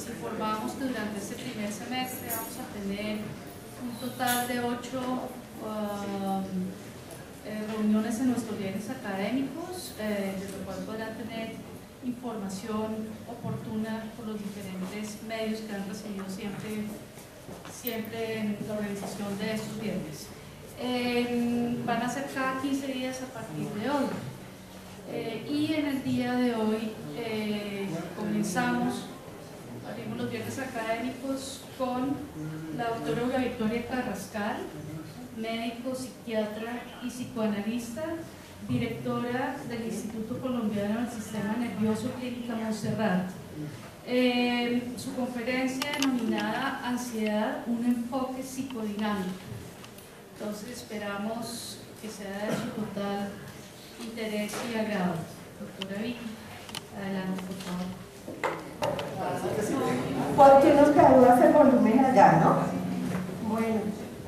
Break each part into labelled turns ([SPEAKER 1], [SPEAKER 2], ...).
[SPEAKER 1] informamos que durante este primer semestre vamos a tener un total de 8 reuniones en nuestros bienes académicos, de lo cual podrán tener información oportuna por los diferentes medios que han recibido siempre en la organización de estos viernes. Van a ser cada 15 días a partir de hoy. Y en el día de hoy abrimos los viernes académicos con la doctora Olga Victoria Carrascal, médico, psiquiatra y psicoanalista, directora del Instituto Colombiano del Sistema Nervioso Clínica Montserrat. Su conferencia denominada Ansiedad, un enfoque psicodinámico. Entonces esperamos que sea de su total interés y agrado. Doctora Vicky, adelante, por favor.
[SPEAKER 2] ¿Por qué nos gradúas el volumen allá, no? Bueno,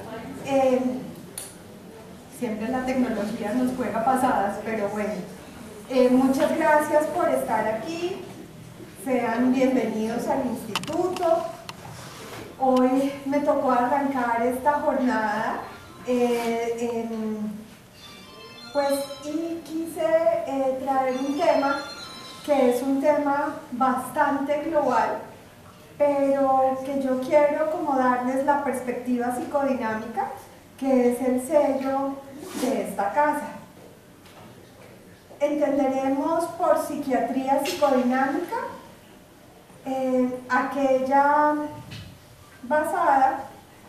[SPEAKER 2] siempre la tecnología nos juega pasadas, pero bueno. Muchas gracias por estar aquí. Sean bienvenidos al instituto. Hoy me tocó arrancar esta jornada y quise traer un tema que es un tema bastante global, pero que yo quiero como darles la perspectiva psicodinámica, que es el sello de esta casa. Entenderemos por psiquiatría psicodinámica aquella basada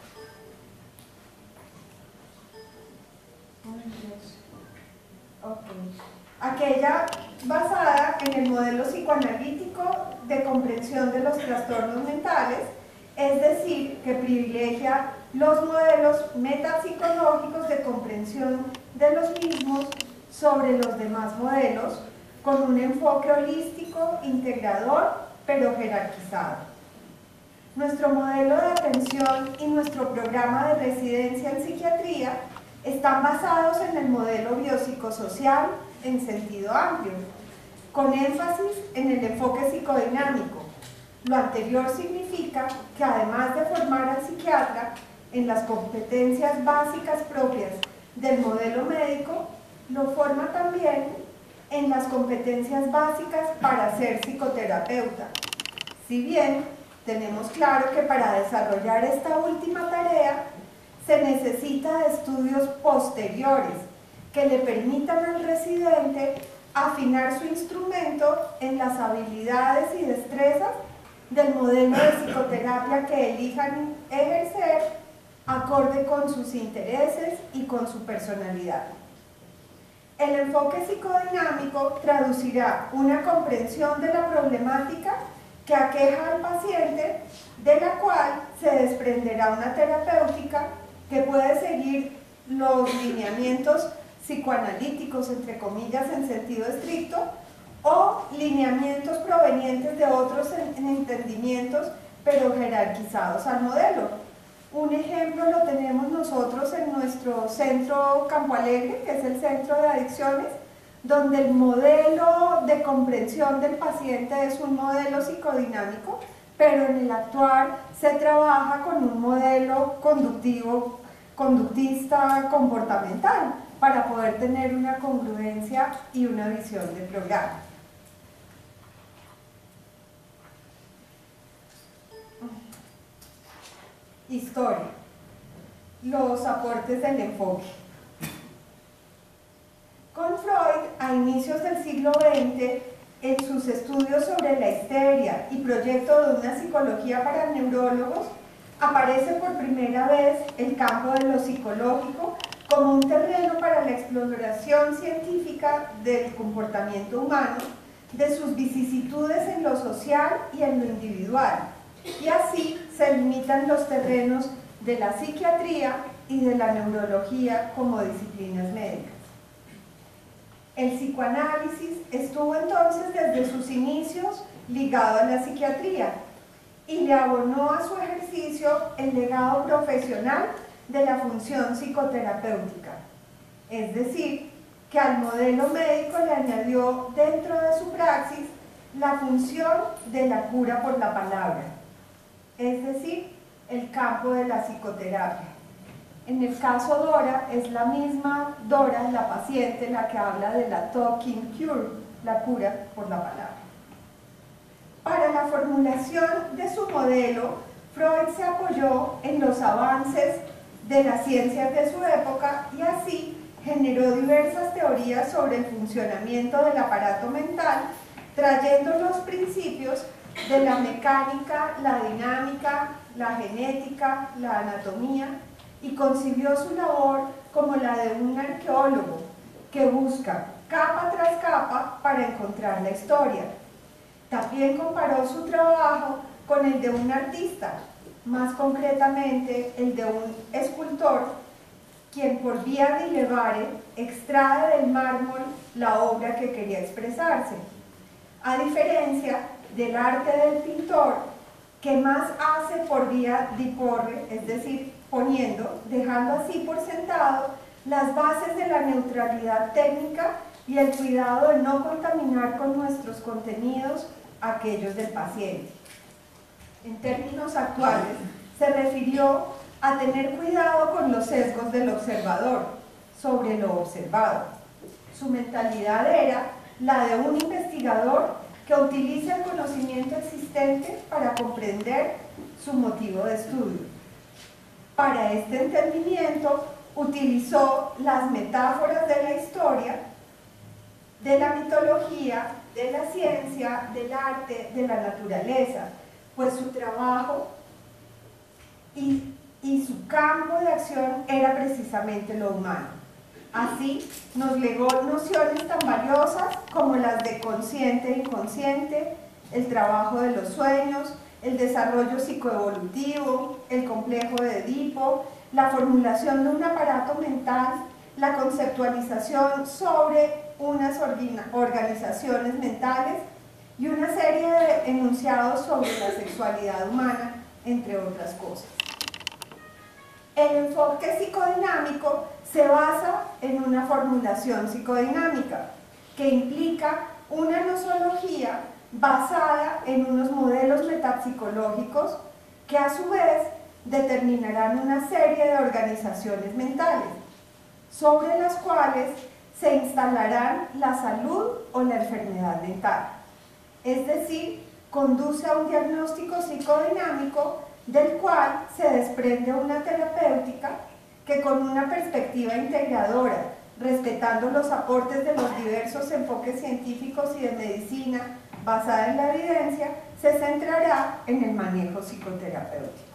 [SPEAKER 2] en el modelo psicoanalítico de comprensión de los trastornos mentales, es decir, que privilegia los modelos metapsicológicos de comprensión de los mismos sobre los demás modelos, con un enfoque holístico, integrador, pero jerarquizado. Nuestro modelo de atención y nuestro programa de residencia en psiquiatría están basados en el modelo biopsicosocial en sentido amplio, con énfasis en el enfoque psicodinámico. Lo anterior significa que además de formar al psiquiatra en las competencias básicas propias del modelo médico, lo forma también en las competencias básicas para ser psicoterapeuta. Si bien tenemos claro que para desarrollar esta última tarea se necesita de estudios posteriores que le permitan al residente afinar su instrumento en las habilidades y destrezas del modelo de psicoterapia que elijan ejercer acorde con sus intereses y con su personalidad. El enfoque psicodinámico traducirá una comprensión de la problemática que aqueja al paciente, de la cual se desprenderá una terapéutica que puede seguir los lineamientos psicoanalíticos, entre comillas, en sentido estricto, o lineamientos provenientes de otros entendimientos, pero jerarquizados al modelo. Un ejemplo lo tenemos nosotros en nuestro centro Campo Alegre, que es el centro de adicciones, donde el modelo de comprensión del paciente es un modelo psicodinámico, pero en el actuar se trabaja con un modelo conductista comportamental para poder tener una congruencia y una visión de programa. Historia. Los aportes del enfoque. Con Freud, a inicios del siglo XX, en sus estudios sobre la histeria y proyecto de una psicología para neurólogos, aparece por primera vez el campo de lo psicológico como un terreno para la exploración científica del comportamiento humano, de sus vicisitudes en lo social y en lo individual, y así se limitan los terrenos de la psiquiatría y de la neurología como disciplinas médicas. El psicoanálisis estuvo entonces desde sus inicios ligado a la psiquiatría y le abonó a su ejercicio el legado profesional de la función psicoterapéutica, es decir, que al modelo médico le añadió dentro de su praxis la función de la cura por la palabra, es decir, el campo de la psicoterapia. En el caso Dora, es la misma Dora, la paciente, la que habla de la talking cure, la cura por la palabra. Para la formulación de su modelo, Freud se apoyó en los avances de las ciencias de su época y así generó diversas teorías sobre el funcionamiento del aparato mental, trayendo los principios de la mecánica, la dinámica, la genética, la anatomía, y concibió su labor como la de un arqueólogo que busca capa tras capa para encontrar la historia. También comparó su trabajo con el de un artista, más concretamente el de un escultor, quien por vía de levare extrae del mármol la obra que quería expresarse, a diferencia del arte del pintor, que más hace por vía di porre, es decir, poniendo, dejando así por sentado las bases de la neutralidad técnica y el cuidado de no contaminar con nuestros contenidos aquellos del paciente. En términos actuales, se refirió a tener cuidado con los sesgos del observador sobre lo observado. Su mentalidad era la de un investigador que utiliza el conocimiento existente para comprender su motivo de estudio. Para este entendimiento utilizó las metáforas de la historia, de la mitología, de la ciencia, del arte, de la naturaleza, pues su trabajo y su campo de acción era precisamente lo humano. Así nos legó nociones tan valiosas como las de consciente e inconsciente, el trabajo de los sueños, el desarrollo psicoevolutivo, el complejo de Edipo, la formulación de un aparato mental, la conceptualización sobre unas organizaciones mentales y una serie de enunciados sobre la sexualidad humana, entre otras cosas. El enfoque psicodinámico se basa en una formulación psicodinámica que implica una nosología basada en unos modelos metapsicológicos que a su vez determinarán una serie de organizaciones mentales sobre las cuales se instalarán la salud o la enfermedad mental. Es decir, conduce a un diagnóstico psicodinámico del cual se desprende una terapéutica que con una perspectiva integradora, respetando los aportes de los diversos enfoques científicos y de medicina basada en la evidencia, se centrará en el manejo psicoterapéutico.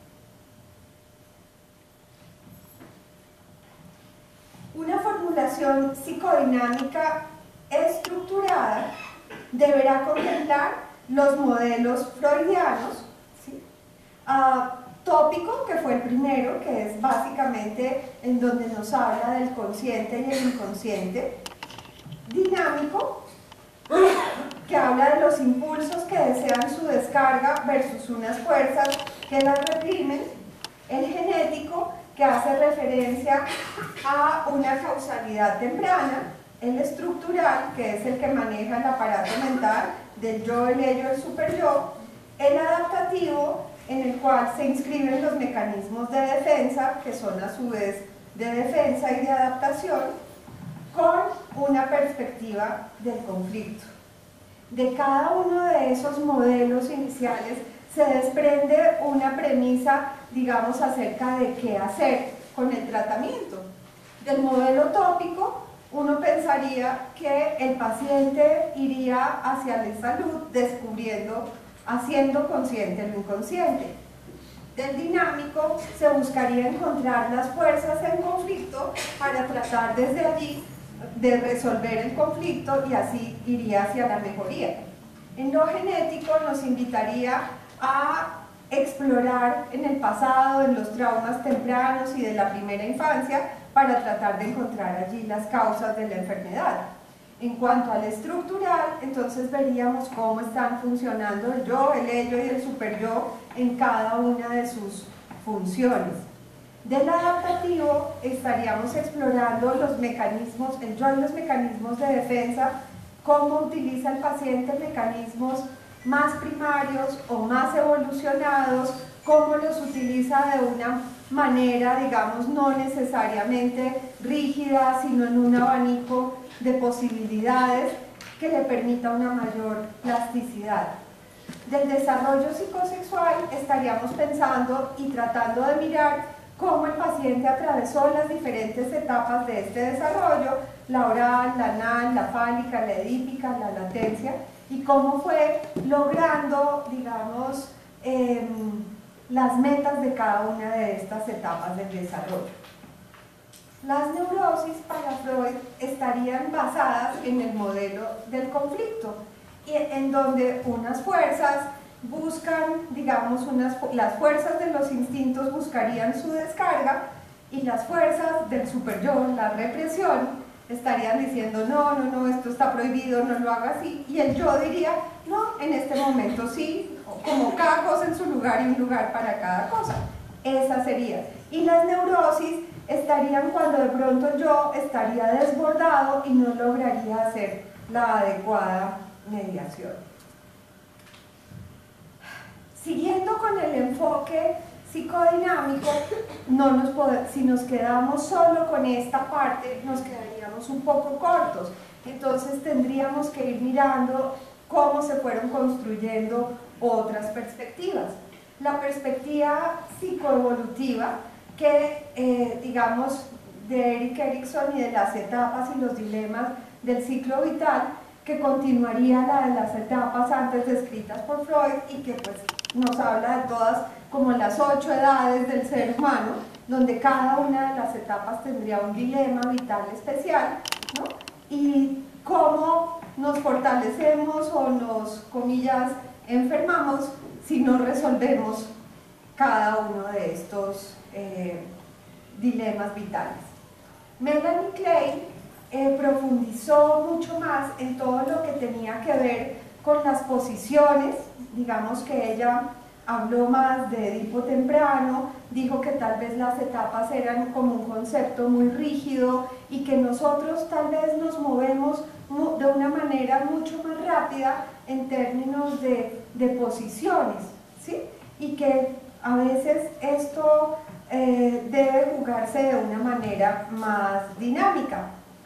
[SPEAKER 2] Una formulación psicodinámica estructurada deberá contemplar los modelos freudianos, ¿sí? Tópico, que fue el primero, que es básicamente en donde nos habla del consciente y el inconsciente. Dinámico, que habla de los impulsos que desean su descarga versus unas fuerzas que las reprimen. El genético, que hace referencia a una causalidad temprana. El estructural, que es el que maneja el aparato mental del yo, el ello, el superyo. El adaptativo, en el cual se inscriben los mecanismos de defensa, que son a su vez de defensa y de adaptación, con una perspectiva del conflicto. De cada uno de esos modelos iniciales se desprende una premisa, digamos, acerca de qué hacer con el tratamiento. Del modelo tópico, uno pensaría que el paciente iría hacia la salud descubriendo, haciendo consciente lo inconsciente. Del dinámico, se buscaría encontrar las fuerzas en conflicto para tratar desde allí de resolver el conflicto y así iría hacia la mejoría. En lo genético nos invitaría a explorar en el pasado, en los traumas tempranos y de la primera infancia para tratar de encontrar allí las causas de la enfermedad. En cuanto al estructural, entonces veríamos cómo están funcionando el yo, el ello y el superyo en cada una de sus funciones. Del adaptativo estaríamos explorando los mecanismos, el yo y los mecanismos de defensa, cómo utiliza el paciente mecanismos más primarios o más evolucionados, cómo los utiliza de una manera, digamos, no necesariamente rígida, sino en un abanico de posibilidades que le permita una mayor plasticidad. Del desarrollo psicosexual estaríamos pensando y tratando de mirar cómo el paciente atravesó las diferentes etapas de este desarrollo, la oral, la anal, la fálica, la edípica, la latencia, y cómo fue logrando, digamos, las metas de cada una de estas etapas del desarrollo. Las neurosis para Freud estarían basadas en el modelo del conflicto, en donde unas fuerzas buscan, digamos, las fuerzas de los instintos buscarían su descarga y las fuerzas del superyo, la represión, estarían diciendo no, no, no, esto está prohibido, no lo haga así, y el yo diría no, en este momento sí, como cada cosa en su lugar y un lugar para cada cosa. Esa sería. Y las neurosis estarían cuando de pronto yo estaría desbordado y no lograría hacer la adecuada mediación. Siguiendo con el enfoque psicodinámico, si nos quedamos solo con esta parte, nos quedaríamos un poco cortos. Entonces tendríamos que ir mirando cómo se fueron construyendo otras perspectivas. La perspectiva psicoevolutiva, que digamos de Erik Erikson y de las etapas y los dilemas del ciclo vital, que continuaría la de las etapas antes descritas por Freud y que pues nos habla de todas como las 8 edades del ser humano, donde cada una de las etapas tendría un dilema vital especial, ¿no? Y cómo nos fortalecemos o nos, comillas, enfermamos si no resolvemos cada uno de estos dilemas vitales. Melanie Klein profundizó mucho más en todo lo que tenía que ver con las posiciones, digamos que ella habló más de Edipo temprano, dijo que tal vez las etapas eran como un concepto muy rígido y que nosotros tal vez nos movemos de una manera mucho más rápida en términos de posiciones, ¿sí? Y que a veces esto debe jugarse de una manera más dinámica.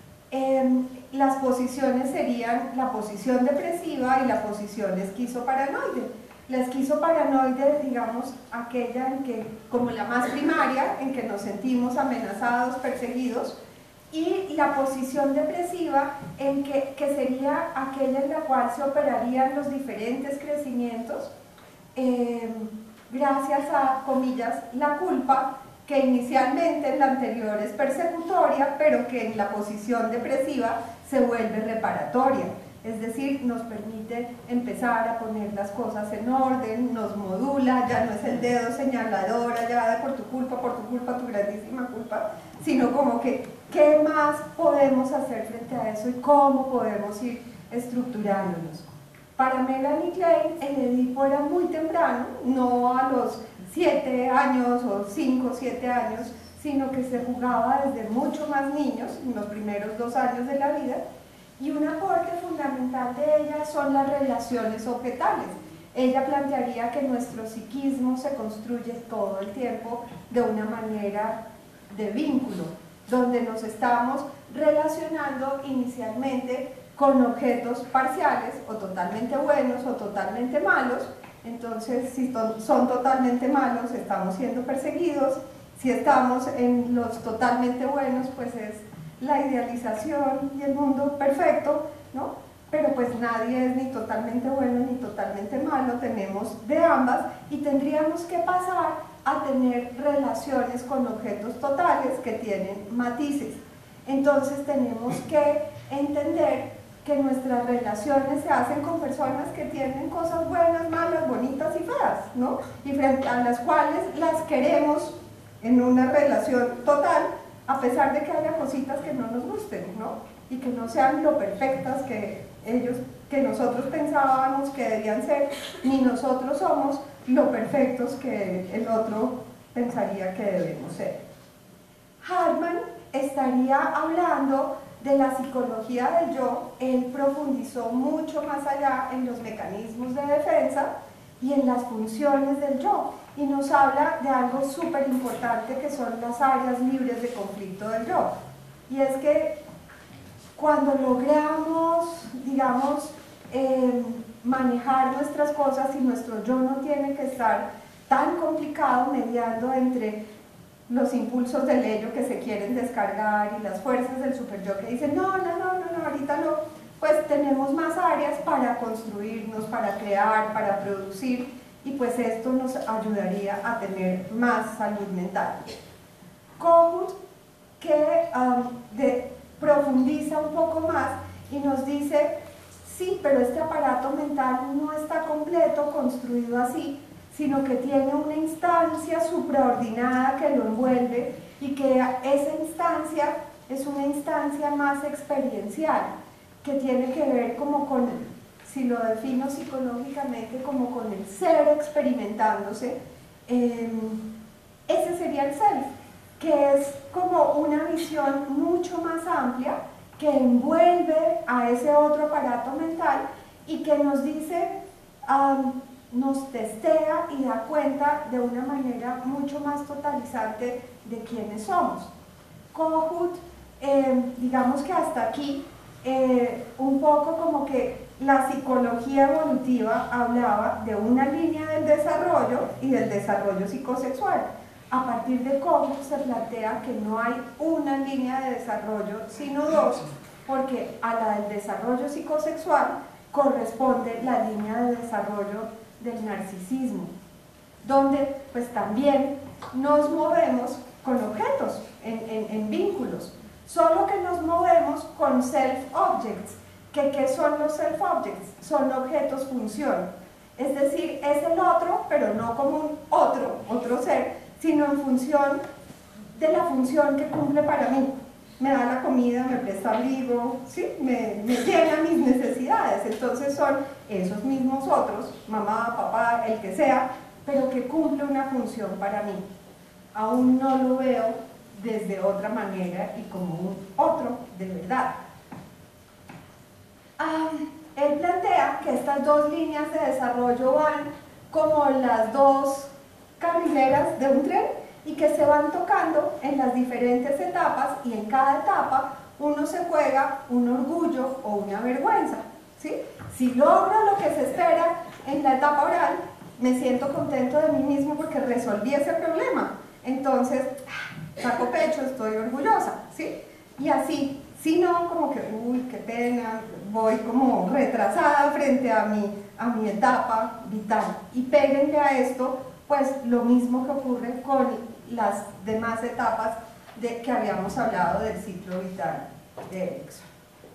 [SPEAKER 2] Las posiciones serían la posición depresiva y la posición esquizoparanoide. La esquizoparanoide, digamos, aquella en que, como la más primaria, en que nos sentimos amenazados, perseguidos, y la posición depresiva, que sería aquella en la cual se operarían los diferentes crecimientos, gracias a, comillas, la culpa, que inicialmente en la anterior es persecutoria, pero que en la posición depresiva se vuelve reparatoria. Es decir, nos permite empezar a poner las cosas en orden, nos modula, ya no es el dedo señalador allá de por tu culpa, tu grandísima culpa, sino como que, ¿qué más podemos hacer frente a eso y cómo podemos ir estructurándonos? Para Melanie Klein, el Edipo era muy temprano, no a los 7 años o 5 o 7 años, sino que se jugaba desde mucho más niños, en los primeros 2 años de la vida, y un aporte fundamental de ella son las relaciones objetales. Ella plantearía que nuestro psiquismo se construye todo el tiempo de una manera de vínculo, donde nos estamos relacionando inicialmente con objetos parciales, o totalmente buenos o totalmente malos. Entonces, si son totalmente malos, estamos siendo perseguidos. Si estamos en los totalmente buenos, pues es la idealización y el mundo perfecto, ¿no? Pero pues nadie es ni totalmente bueno ni totalmente malo, tenemos de ambas y tendríamos que pasar a tener relaciones con objetos totales que tienen matices. Entonces tenemos que entender que nuestras relaciones se hacen con personas que tienen cosas buenas, malas, bonitas y feas, ¿no? Y frente a las cuales las queremos en una relación total, a pesar de que haya cositas que no nos gusten, ¿no? Y que no sean lo perfectas que nosotros pensábamos que debían ser, ni nosotros somos lo perfectos que el otro pensaría que debemos ser. Hartman estaría hablando de la psicología del yo, él profundizó mucho más allá en los mecanismos de defensa y en las funciones del yo, y nos habla de algo súper importante que son las áreas libres de conflicto del yo. Y es que cuando logramos, digamos, manejar nuestras cosas y nuestro yo no tiene que estar tan complicado mediando entre los impulsos del ello que se quieren descargar y las fuerzas del superyo que dicen no, ahorita no, pues tenemos más áreas para construirnos, para crear, para producir, y pues esto nos ayudaría a tener más salud mental. Kohut, que profundiza un poco más y nos dice, sí, pero este aparato mental no está completo, construido así, sino que tiene una instancia supraordinada que lo envuelve, y que esa instancia es una instancia más experiencial, que tiene que ver como con, si lo defino psicológicamente, como con el ser experimentándose. Ese sería el self, que es como una visión mucho más amplia que envuelve a ese otro aparato mental y que nos dice, nos testea y da cuenta de una manera mucho más totalizante de quiénes somos. Kohut, digamos que hasta aquí, un poco como que la psicología evolutiva hablaba de una línea del desarrollo y del desarrollo psicosexual. A partir de Kohut se plantea que no hay una línea de desarrollo, sino dos, porque a la del desarrollo psicosexual corresponde la línea de desarrollo del narcisismo, donde pues también nos movemos con objetos, en vínculos, solo que nos movemos con self-objects. ¿Qué son los self-objects? Son objetos función, es decir, es el otro, pero no como un otro ser, sino en función de la función que cumple para mí. Me da la comida, me presta abrigo, ¿sí? me llena mis necesidades. Entonces son esos mismos otros, mamá, papá, el que sea, pero que cumple una función para mí. Aún no lo veo desde otra manera y como un otro de verdad. Él plantea que estas dos líneas de desarrollo van como las dos carrileras de un tren, y que se van tocando en las diferentes etapas, y en cada etapa uno se juega un orgullo o una vergüenza, ¿sí? Si logro lo que se espera en la etapa oral, me siento contento de mí mismo porque resolví ese problema, entonces saco pecho, estoy orgullosa, ¿sí? Y así, si no, como que, uy, qué pena, voy como retrasada frente a mi etapa vital. Y péguenle a esto pues lo mismo que ocurre con las demás etapas de que habíamos hablado del ciclo vital de Erikson.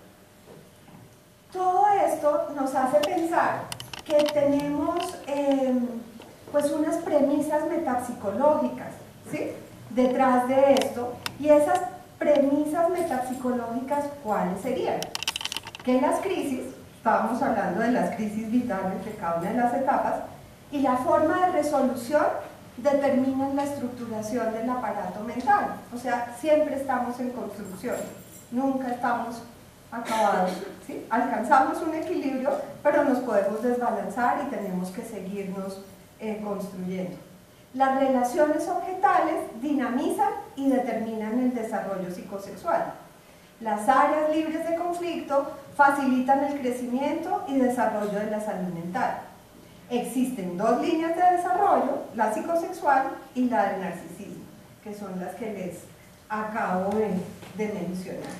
[SPEAKER 2] Todo esto nos hace pensar que tenemos pues unas premisas metapsicológicas, ¿sí?, detrás de esto, y esas premisas metapsicológicas, ¿cuáles serían? Que las crisis, estábamos hablando de las crisis vitales de cada una de las etapas, y la forma de resolución determinan la estructuración del aparato mental. O sea, siempre estamos en construcción, nunca estamos acabados, ¿sí? Alcanzamos un equilibrio, pero nos podemos desbalanzar y tenemos que seguirnos construyendo. Las relaciones objetales dinamizan y determinan el desarrollo psicosexual. Las áreas libres de conflicto facilitan el crecimiento y desarrollo de la salud mental. Existen dos líneas de desarrollo, la psicosexual y la del narcisismo, que son las que les acabo de mencionar.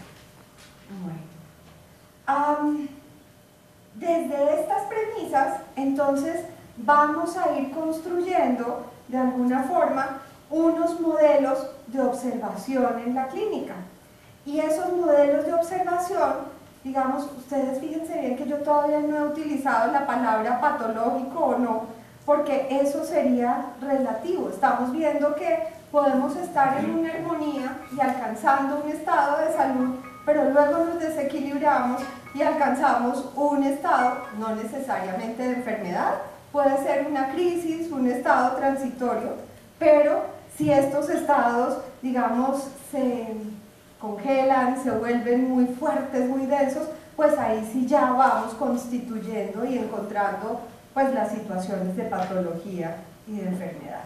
[SPEAKER 2] Bueno. Desde estas premisas, entonces, vamos a ir construyendo, de alguna forma, unos modelos de observación en la clínica. Y esos modelos de observación, digamos, ustedes fíjense bien que yo todavía no he utilizado la palabra patológico o no, porque eso sería relativo. Estamos viendo que podemos estar en una armonía y alcanzando un estado de salud, pero luego nos desequilibramos y alcanzamos un estado, no necesariamente de enfermedad, puede ser una crisis, un estado transitorio, pero si estos estados, digamos, congelan, se vuelven muy fuertes, muy densos, pues ahí sí ya vamos constituyendo y encontrando pues las situaciones de patología y de enfermedad.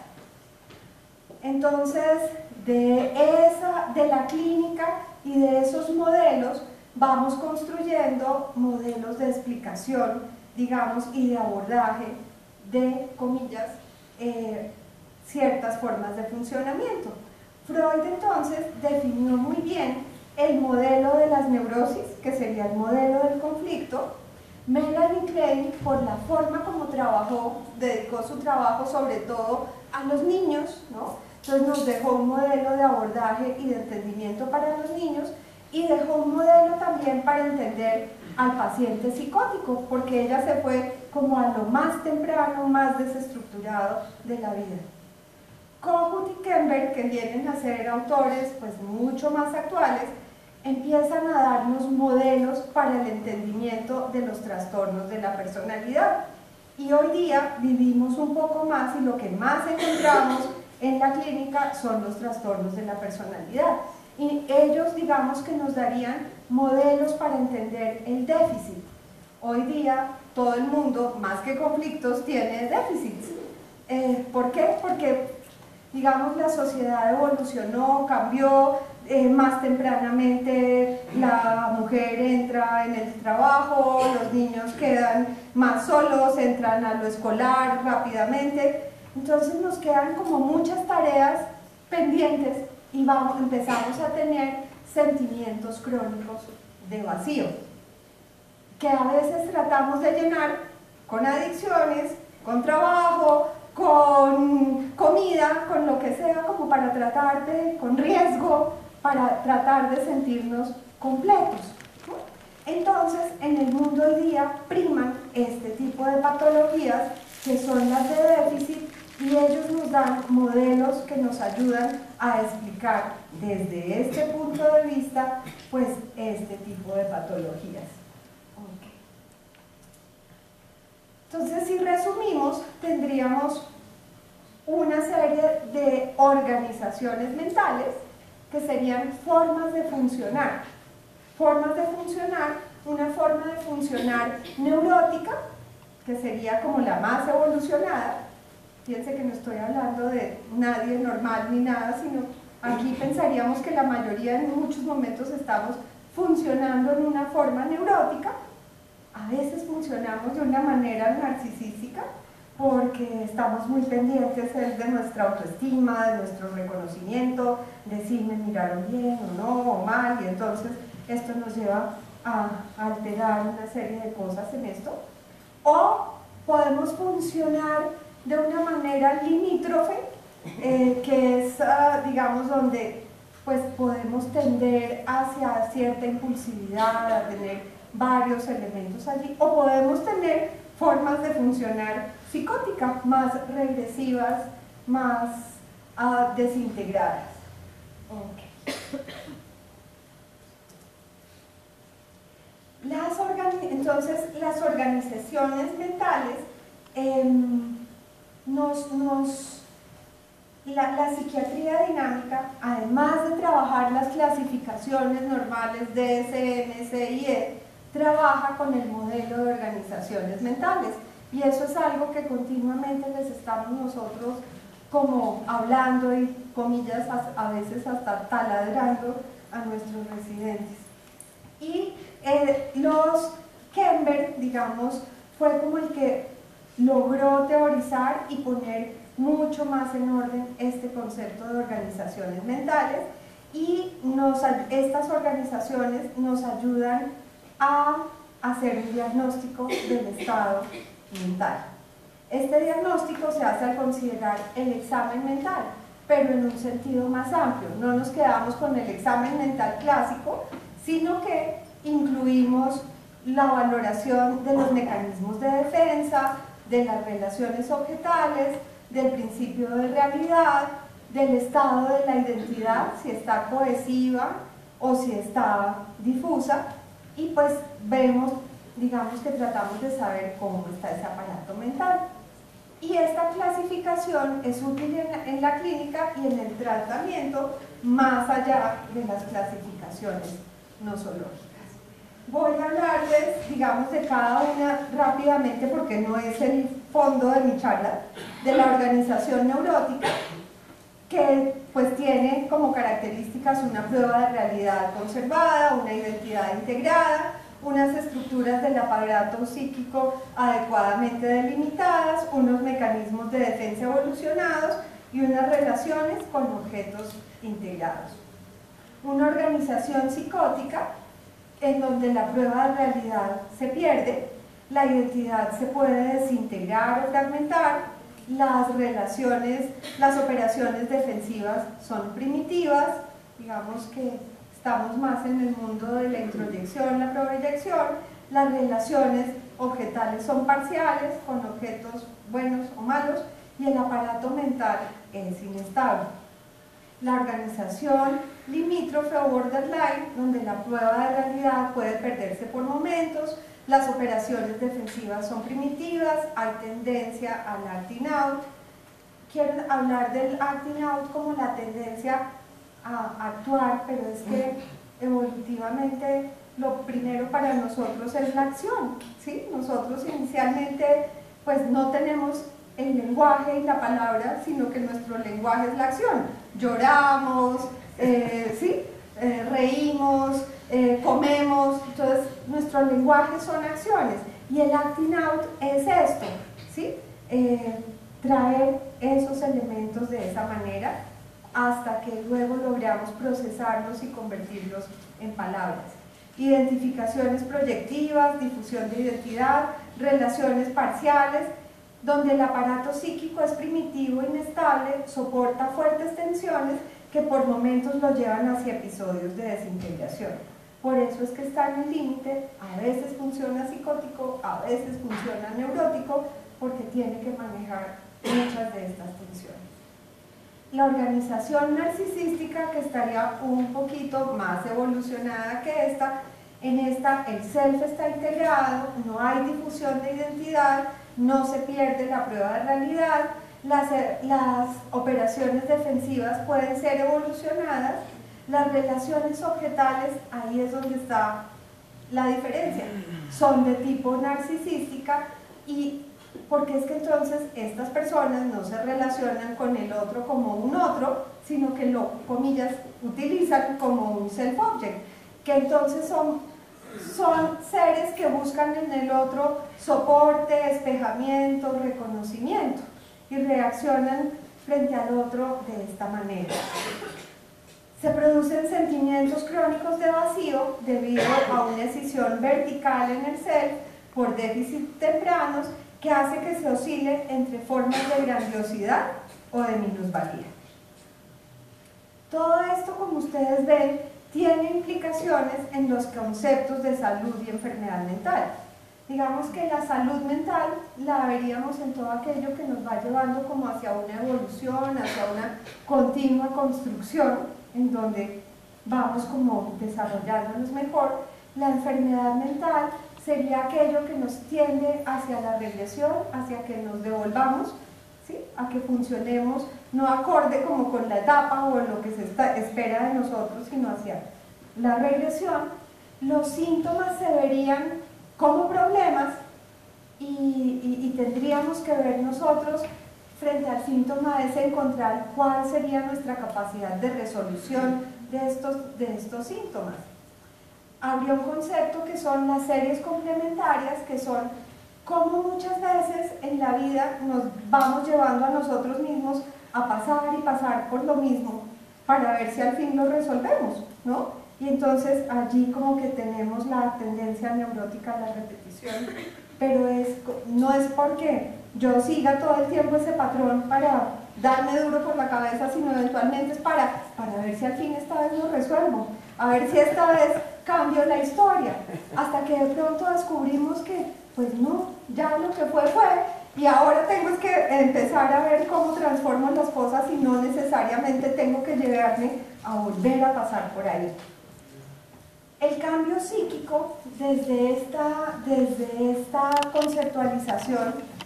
[SPEAKER 2] Entonces, de la clínica y de esos modelos vamos construyendo modelos de explicación, digamos, y de abordaje de, comillas, ciertas formas de funcionamiento. Freud entonces definió muy bien el modelo de las neurosis, que sería el modelo del conflicto. Melanie Klein, por la forma como trabajó, dedicó su trabajo sobre todo a los niños, ¿no? Entonces nos dejó un modelo de abordaje y de entendimiento para los niños y dejó un modelo también para entender al paciente psicótico, porque ella se fue como a lo más temprano, más desestructurado de la vida. Kohut y Kember, que vienen a ser autores pues mucho más actuales, empiezan a darnos modelos para el entendimiento de los trastornos de la personalidad. Y hoy día vivimos un poco más y lo que más encontramos en la clínica son los trastornos de la personalidad. Y ellos, digamos, que nos darían modelos para entender el déficit. Hoy día todo el mundo, más que conflictos, tiene déficits. ¿Por qué? Porque, digamos, la sociedad evolucionó, cambió, más tempranamente la mujer entra en el trabajo, los niños quedan más solos, entran a lo escolar rápidamente, entonces nos quedan como muchas tareas pendientes y empezamos a tener sentimientos crónicos de vacío, que a veces tratamos de llenar con adicciones, con trabajo, con comida, con lo que sea, como para tratar de, con riesgo, para tratar de sentirnos completos, ¿no? Entonces, en el mundo hoy día priman este tipo de patologías que son las de déficit y ellos nos dan modelos que nos ayudan a explicar desde este punto de vista, pues, este tipo de patologías. Okay. Entonces, si resumimos, tendríamos una serie de organizaciones mentales que serían formas de funcionar. Formas de funcionar, una forma de funcionar neurótica, que sería como la más evolucionada. Fíjense que no estoy hablando de nadie normal ni nada, sino aquí pensaríamos que la mayoría en muchos momentos estamos funcionando en una forma neurótica. A veces funcionamos de una manera narcisística, porque estamos muy pendientes de nuestra autoestima, de nuestro reconocimiento, de si me miraron bien o no, o mal, y entonces esto nos lleva a alterar una serie de cosas en esto. O podemos funcionar de una manera limítrofe, que es, digamos, donde pues podemos tender hacia cierta impulsividad, a tener varios elementos allí, o podemos tener formas de funcionar psicótica, más regresivas, más desintegradas. Okay. Entonces, las organizaciones mentales, la psiquiatría dinámica, además de trabajar las clasificaciones normales DSM, CIE, trabaja con el modelo de organizaciones mentales. Y eso es algo que continuamente les estamos nosotros como hablando y, comillas, a veces hasta taladrando a nuestros residentes. Y los Kember, digamos, fue como el que logró teorizar y poner mucho más en orden este concepto de organizaciones mentales, y estas organizaciones nos ayudan a hacer un diagnóstico del estado mental. Este diagnóstico se hace al considerar el examen mental, pero en un sentido más amplio. No nos quedamos con el examen mental clásico, sino que incluimos la valoración de los mecanismos de defensa, de las relaciones objetales, del principio de realidad, del estado de la identidad, si está cohesiva o si está difusa, y pues vemos, digamos, que tratamos de saber cómo está ese aparato mental. y esta clasificación es útil en la clínica y en el tratamiento más allá de las clasificaciones nosológicas. Voy a hablarles, digamos, de cada una rápidamente porque no es el fondo de mi charla, de la organización neurótica, que pues tiene como características una prueba de realidad conservada, una identidad integrada, unas estructuras del aparato psíquico adecuadamente delimitadas, unos mecanismos de defensa evolucionados y unas relaciones con objetos integrados. Una organización psicótica en donde la prueba de realidad se pierde, la identidad se puede desintegrar o fragmentar, las relaciones, las operaciones defensivas son primitivas, digamos que estamos más en el mundo de la introyección, la proyección, las relaciones objetales son parciales, con objetos buenos o malos, y el aparato mental es inestable. La organización limítrofe o borderline, donde la prueba de realidad puede perderse por momentos, las operaciones defensivas son primitivas, hay tendencia al acting out. Quiero hablar del acting out como la tendencia a actuar, pero es que evolutivamente lo primero para nosotros es la acción, ¿sí? Nosotros inicialmente pues no tenemos el lenguaje y la palabra, sino que nuestro lenguaje es la acción. Lloramos, ¿sí? Reímos, comemos, entonces nuestro lenguaje son acciones y el acting out es esto, ¿sí? Traer esos elementos de esa manera hasta que luego logramos procesarlos y convertirlos en palabras. Identificaciones proyectivas, difusión de identidad, relaciones parciales, donde el aparato psíquico es primitivo e inestable, soporta fuertes tensiones que por momentos lo llevan hacia episodios de desintegración. Por eso es que está en el límite, a veces funciona psicótico, a veces funciona neurótico, porque tiene que manejar muchas de estas tensiones. La organización narcisística, que estaría un poquito más evolucionada que esta, en esta el self está integrado, no hay difusión de identidad, no se pierde la prueba de realidad, las operaciones defensivas pueden ser evolucionadas, las relaciones objetales, ahí es donde está la diferencia, son de tipo narcisística y porque es que entonces estas personas no se relacionan con el otro como un otro, sino que lo, comillas, utilizan como un self-object, que entonces son seres que buscan en el otro soporte, espejamiento, reconocimiento y reaccionan frente al otro de esta manera. Se producen sentimientos crónicos de vacío debido a una escisión vertical en el self por déficit tempranos que hace que se oscile entre formas de grandiosidad o de minusvalía. Todo esto, como ustedes ven, tiene implicaciones en los conceptos de salud y enfermedad mental. Digamos que la salud mental la veríamos en todo aquello que nos va llevando como hacia una evolución, hacia una continua construcción, en donde vamos como desarrollándonos mejor. La enfermedad mental sería aquello que nos tiende hacia la regresión, hacia que nos devolvamos, ¿sí? A que funcionemos no acorde como con la etapa o lo que se espera de nosotros, sino hacia la regresión. Los síntomas se verían como problemas y tendríamos que ver nosotros frente al síntoma es encontrar cuál sería nuestra capacidad de resolución de estos síntomas. Habría un concepto que son las series complementarias, que son cómo muchas veces en la vida nos vamos llevando a nosotros mismos a pasar y pasar por lo mismo para ver si al fin lo resolvemos, ¿no? Y entonces allí como que tenemos la tendencia neurótica a la repetición, pero no es porque yo siga todo el tiempo ese patrón para darme duro por la cabeza, sino eventualmente es para ver si al fin esta vez lo resuelvo, a ver si esta vez cambio la historia, hasta que de pronto descubrimos que pues no, ya lo que fue, y ahora tengo que empezar a ver cómo transformo las cosas y no necesariamente tengo que llevarme a volver a pasar por ahí. El cambio psíquico, desde esta conceptualización,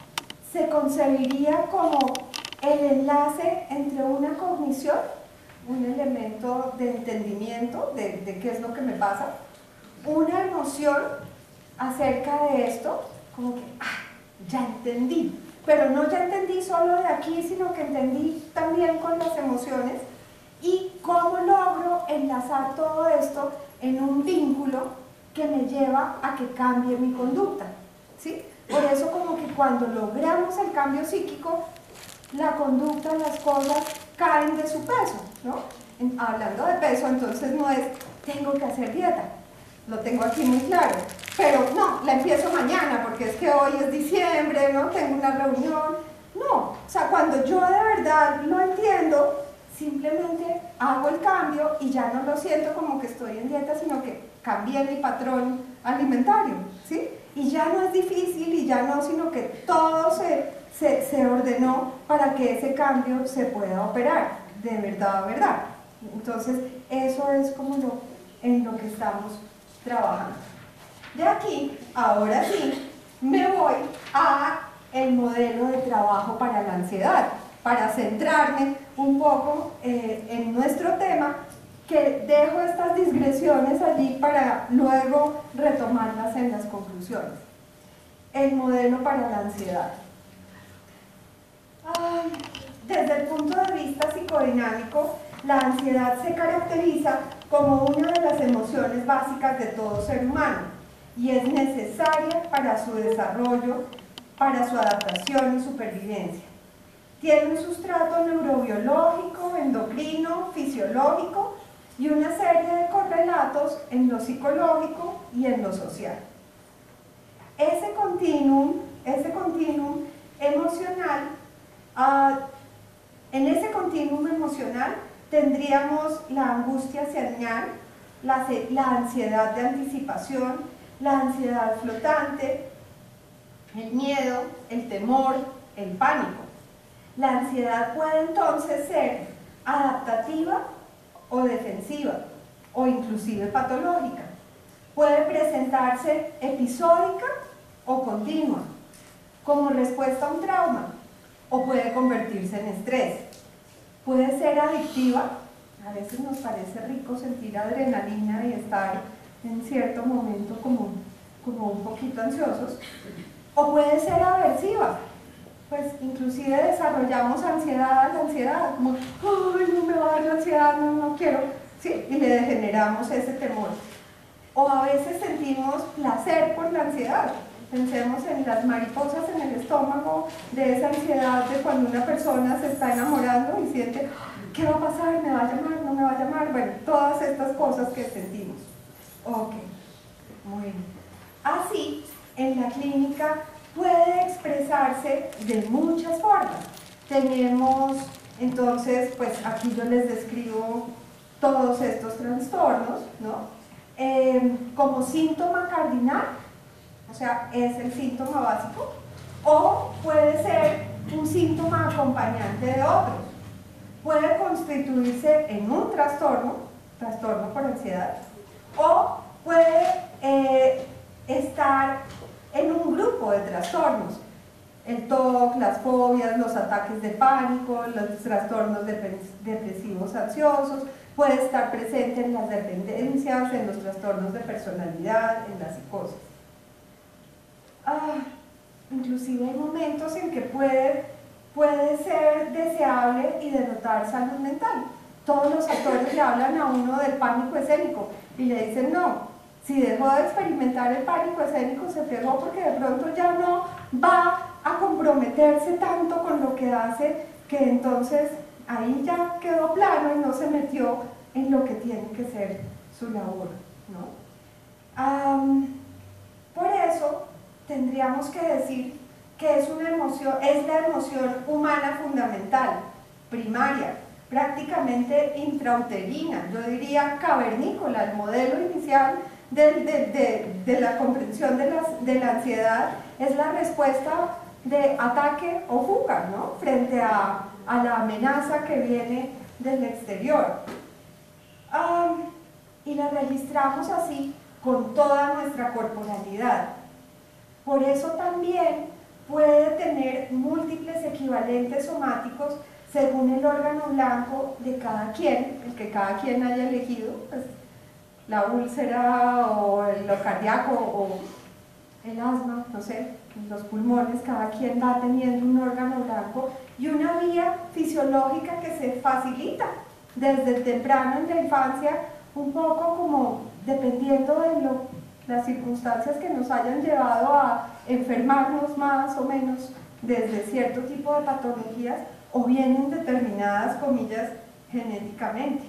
[SPEAKER 2] se concebiría como el enlace entre una cognición, un elemento de entendimiento de qué es lo que me pasa, una emoción acerca de esto, como que, ya entendí, pero no ya entendí solo de aquí, sino que entendí también con las emociones, y cómo logro enlazar todo esto en un vínculo que me lleva a que cambie mi conducta, ¿sí? Por eso como que cuando logramos el cambio psíquico, la conducta, las cosas caen de su peso, ¿no? Hablando de peso, entonces no es tengo que hacer dieta, lo tengo aquí muy claro, pero no, la empiezo mañana porque es que hoy es diciembre, ¿no? Tengo una reunión, no, o sea, cuando yo de verdad lo entiendo, simplemente hago el cambio y ya no lo siento como que estoy en dieta, sino que cambié mi patrón alimentario, ¿sí? Y ya no es difícil y ya no, sino que todo se ordenó para que ese cambio se pueda operar, de verdad a verdad. Entonces, eso es como en lo que estamos trabajando. De aquí, ahora sí, me voy a el modelo de trabajo para la ansiedad, para centrarme un poco en nuestro tema, que dejo estas digresiones allí para luego retomarlas en las conclusiones. El modelo para la ansiedad. Desde el punto de vista psicodinámico, la ansiedad se caracteriza como una de las emociones básicas de todo ser humano y es necesaria para su desarrollo, para su adaptación y supervivencia. Tiene un sustrato neurobiológico, endocrino, fisiológico y una serie de correlatos en lo psicológico y en lo social. Ese continuum emocional, en ese continuum emocional tendríamos la angustia señal, la ansiedad de anticipación, la ansiedad flotante, el miedo, el temor, el pánico. La ansiedad puede entonces ser adaptativa o defensiva, o inclusive patológica. Puede presentarse episódica o continua, como respuesta a un trauma, o puede convertirse en estrés. Puede ser adictiva, a veces nos parece rico sentir adrenalina y estar en cierto momento como un poquito ansiosos, o puede ser aversiva, pues inclusive desarrollamos ansiedad, como, ay, no me va a dar la ansiedad, no quiero, ¿sí? Y le generamos ese temor. O a veces sentimos placer por la ansiedad. Pensemos en las mariposas en el estómago, de esa ansiedad de cuando una persona se está enamorando y siente, ¿qué va a pasar? ¿Me va a llamar? ¿No me va a llamar? Bueno, todas estas cosas que sentimos. Ok, muy bien. Así, en la clínica puede expresarse de muchas formas. Tenemos, entonces, pues aquí yo les describo todos estos trastornos, ¿no? Como síntoma cardinal, o sea, es el síntoma básico, o puede ser un síntoma acompañante de otros. Puede constituirse en un trastorno por ansiedad, o puede estar en un grupo de trastornos. El TOC, las fobias, los ataques de pánico, los trastornos depresivos ansiosos, puede estar presente en las dependencias, en los trastornos de personalidad, en la psicosis. Inclusive hay momentos en que puede ser deseable y denotar salud mental. Todos los actores le hablan a uno del pánico escénico y le dicen no, si dejó de experimentar el pánico escénico se fregó porque de pronto ya no va a comprometerse tanto con lo que hace, que entonces ahí ya quedó plano y no se metió en lo que tiene que ser su labor, ¿no? Por eso tendríamos que decir que es una emoción, es la emoción humana fundamental, primaria, prácticamente intrauterina, yo diría cavernícola. El modelo inicial de la comprensión de la ansiedad es la respuesta de ataque o fuga, ¿no? Frente a la amenaza que viene del exterior. Y la registramos así con toda nuestra corporalidad. Por eso también puede tener múltiples equivalentes somáticos según el órgano blanco de cada quien, el que cada quien haya elegido, pues, la úlcera o lo cardíaco o el asma, no sé, los pulmones, cada quien va teniendo un órgano blanco y una vía fisiológica que se facilita desde temprano en la infancia, un poco como dependiendo de las circunstancias que nos hayan llevado a enfermarnos más o menos desde cierto tipo de patologías o vienen determinadas, comillas, genéticamente.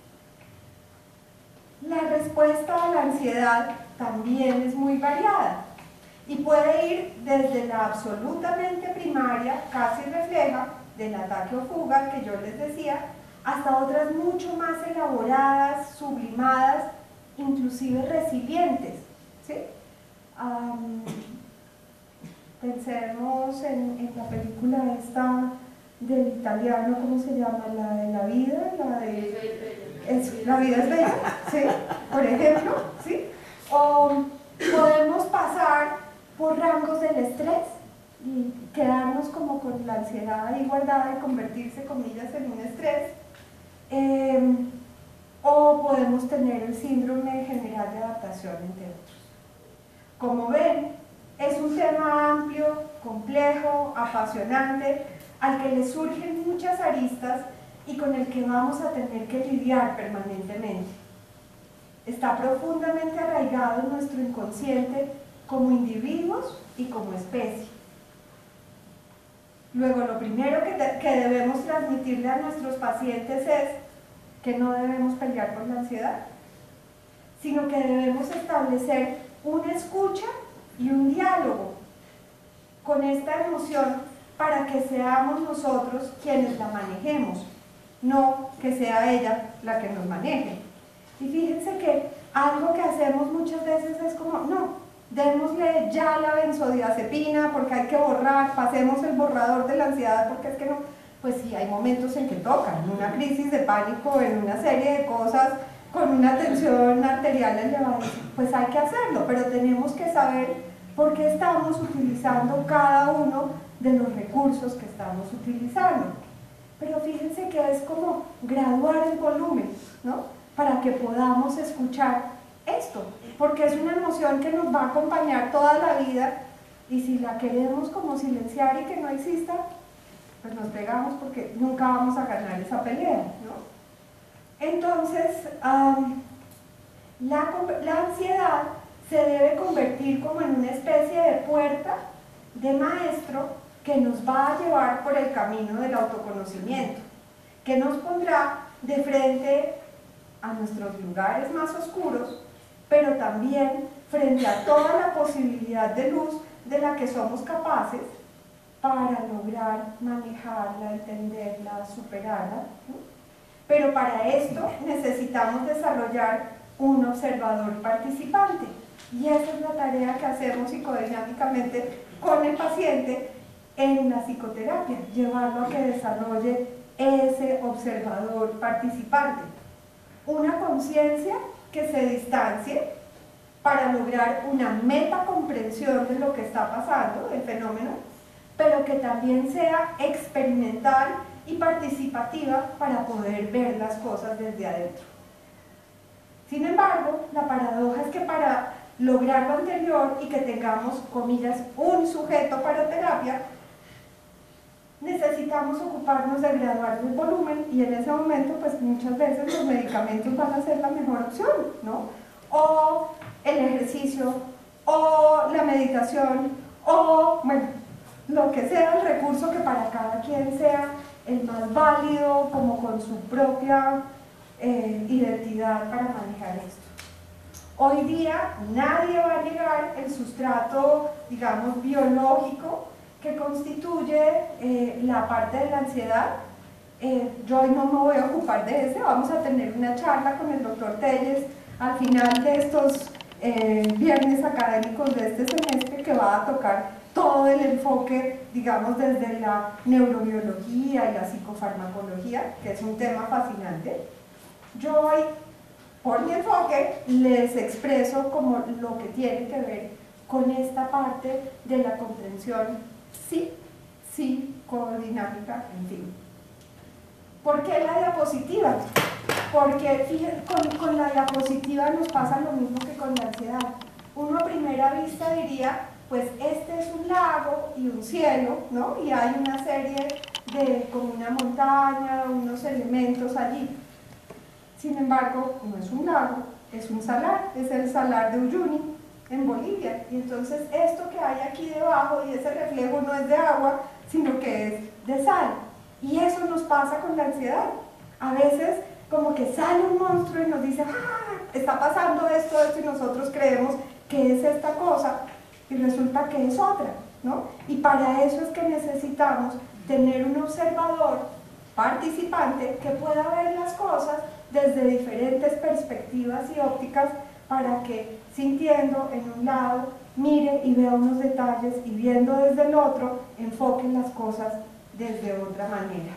[SPEAKER 2] La respuesta a la ansiedad también es muy variada y puede ir desde la absolutamente primaria, casi refleja, del ataque o fuga que yo les decía, hasta otras mucho más elaboradas, sublimadas, inclusive resilientes, ¿sí? Pensemos en la película esta del italiano, ¿cómo se llama? La de la vida, la vida es bella, ¿sí? Por ejemplo, ¿sí? O podemos pasar por rangos del estrés y quedarnos como con la ansiedad ahí guardada y convertirse, comillas, en un estrés. O podemos tener el síndrome general de adaptación, entre otros. Como ven, es un tema amplio, complejo, apasionante, al que le surgen muchas aristas y con el que vamos a tener que lidiar permanentemente. Está profundamente arraigado en nuestro inconsciente como individuos y como especie. Luego, lo primero que debemos transmitirle a nuestros pacientes es que no debemos pelear por la ansiedad, sino que debemos establecer una escucha y un diálogo con esta emoción para que seamos nosotros quienes la manejemos, no que sea ella la que nos maneje. Y fíjense que algo que hacemos muchas veces es como, no, démosle ya la benzodiazepina porque hay que borrar, pasemos el borrador de la ansiedad porque es que no, pues sí, hay momentos en que tocan, en una crisis de pánico, en una serie de cosas, con una tensión arterial elevada, pues hay que hacerlo, pero tenemos que saber por qué estamos utilizando cada uno de los recursos que estamos utilizando. Pero fíjense que es como graduar el volumen, ¿no? Para que podamos escuchar esto, porque es una emoción que nos va a acompañar toda la vida y si la queremos como silenciar y que no exista, pues nos pegamos porque nunca vamos a ganar esa pelea, ¿no? Entonces, la ansiedad se debe convertir como en una especie de puerta de maestro que nos va a llevar por el camino del autoconocimiento, que nos pondrá de frente a nuestros lugares más oscuros, pero también frente a toda la posibilidad de luz de la que somos capaces para lograr manejarla, entenderla, superarla, ¿no? Pero para esto necesitamos desarrollar un observador participante y esa es la tarea que hacemos psicodinámicamente con el paciente en la psicoterapia, llevarlo a que desarrolle ese observador participante. Una conciencia que se distancie para lograr una metacomprensión de lo que está pasando, del fenómeno, pero que también sea experimental y participativa para poder ver las cosas desde adentro. Sin embargo, la paradoja es que para lograr lo anterior y que tengamos, comillas, un sujeto para terapia, necesitamos ocuparnos de graduar el volumen y en ese momento pues muchas veces los medicamentos van a ser la mejor opción, ¿no? O el ejercicio, o la meditación, o bueno, lo que sea el recurso que para cada quien sea el más válido, como con su propia identidad para manejar esto. Hoy día nadie va a negar el sustrato, digamos, biológico que constituye la parte de la ansiedad. Yo hoy no me voy a ocupar de ese, vamos a tener una charla con el doctor Telles al final de estos viernes académicos de este semestre que va a tocar todo el enfoque, digamos, desde la neurobiología y la psicofarmacología, que es un tema fascinante. Yo hoy, por mi enfoque, les expreso como lo que tiene que ver con esta parte de la comprensión psicodinámica, en fin. ¿Por qué la diapositiva? Porque fíjense, con la diapositiva nos pasa lo mismo que con la ansiedad. Uno a primera vista diría, pues este es un lago y un cielo, ¿no? Y hay una serie de, como una montaña, unos elementos allí. Sin embargo, no es un lago, es un salar, es el salar de Uyuni, en Bolivia. Y entonces esto que hay aquí debajo, y ese reflejo no es de agua, sino que es de sal. Y eso nos pasa con la ansiedad. A veces como que sale un monstruo y nos dice, ¡ah! Está pasando esto, y nosotros creemos que es esta cosa, y resulta que es otra, ¿no? Y para eso es que necesitamos tener un observador participante que pueda ver las cosas desde diferentes perspectivas y ópticas, para que, sintiendo en un lado, mire y vea unos detalles, y viendo desde el otro, enfoque las cosas desde otra manera.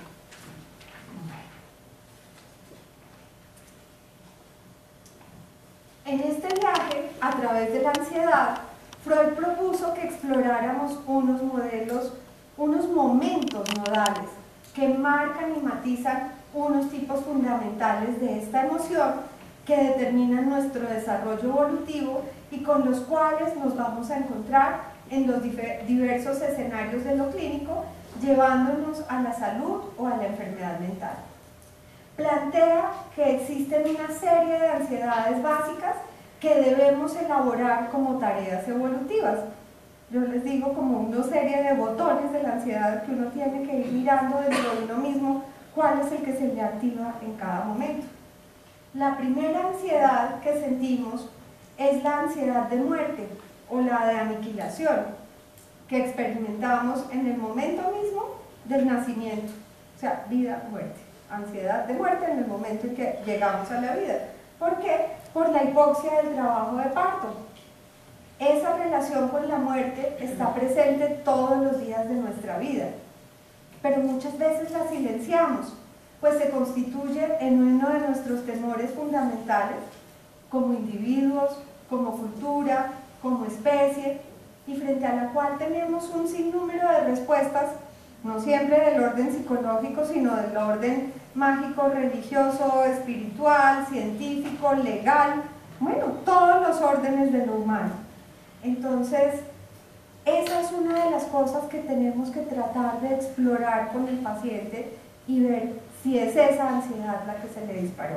[SPEAKER 2] En este viaje, a través de la ansiedad, Freud propuso que exploráramos unos modelos, unos momentos nodales que marcan y matizan unos tipos fundamentales de esta emoción que determinan nuestro desarrollo evolutivo y con los cuales nos vamos a encontrar en los diversos escenarios de lo clínico, llevándonos a la salud o a la enfermedad mental. Plantea que existen una serie de ansiedades básicas que debemos elaborar como tareas evolutivas. Yo les digo como una serie de botones de la ansiedad que uno tiene que ir mirando dentro de uno mismo cuál es el que se le activa en cada momento. La primera ansiedad que sentimos es la ansiedad de muerte o la de aniquilación, que experimentamos en el momento mismo del nacimiento, o sea, vida, muerte. Ansiedad de muerte en el momento en que llegamos a la vida. ¿Por qué? Por la hipoxia del trabajo de parto. Esa relación con la muerte está presente todos los días de nuestra vida, pero muchas veces la silenciamos, pues se constituye en uno de nuestros temores fundamentales como individuos, como cultura, como especie, y frente a la cual tenemos un sinnúmero de respuestas, no siempre del orden psicológico, sino del orden mágico, religioso, espiritual, científico, legal, bueno, todos los órdenes de lo humano. Entonces, esa es una de las cosas que tenemos que tratar de explorar con el paciente y ver si es esa ansiedad la que se le disparó.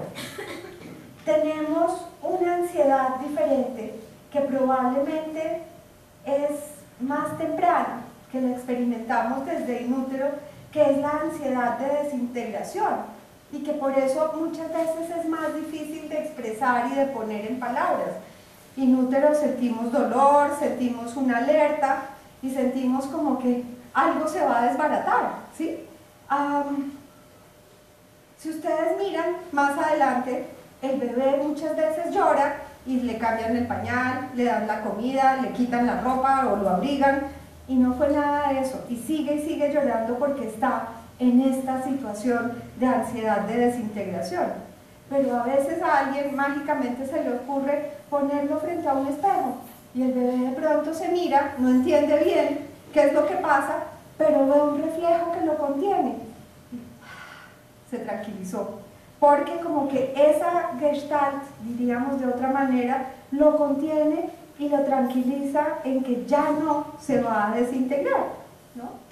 [SPEAKER 2] Tenemos una ansiedad diferente que probablemente es más temprana, que la experimentamos desde inútero, que es la ansiedad de desintegración, y que por eso muchas veces es más difícil de expresar y de poner en palabras. Inútero sentimos dolor, sentimos una alerta y sentimos como que algo se va a desbaratar, ¿sí? Si ustedes miran más adelante, el bebé muchas veces llora y le cambian el pañal, le dan la comida, le quitan la ropa o lo abrigan, y no fue nada de eso, y sigue llorando porque está en esta situación de ansiedad de desintegración. Pero a veces a alguien mágicamente se le ocurre ponerlo frente a un espejo, y el bebé de pronto se mira, no entiende bien qué es lo que pasa, pero ve un reflejo que lo contiene. Se tranquilizó, porque como que esa gestalt, diríamos de otra manera, lo contiene y lo tranquiliza en que ya no se va a desintegrar, ¿no?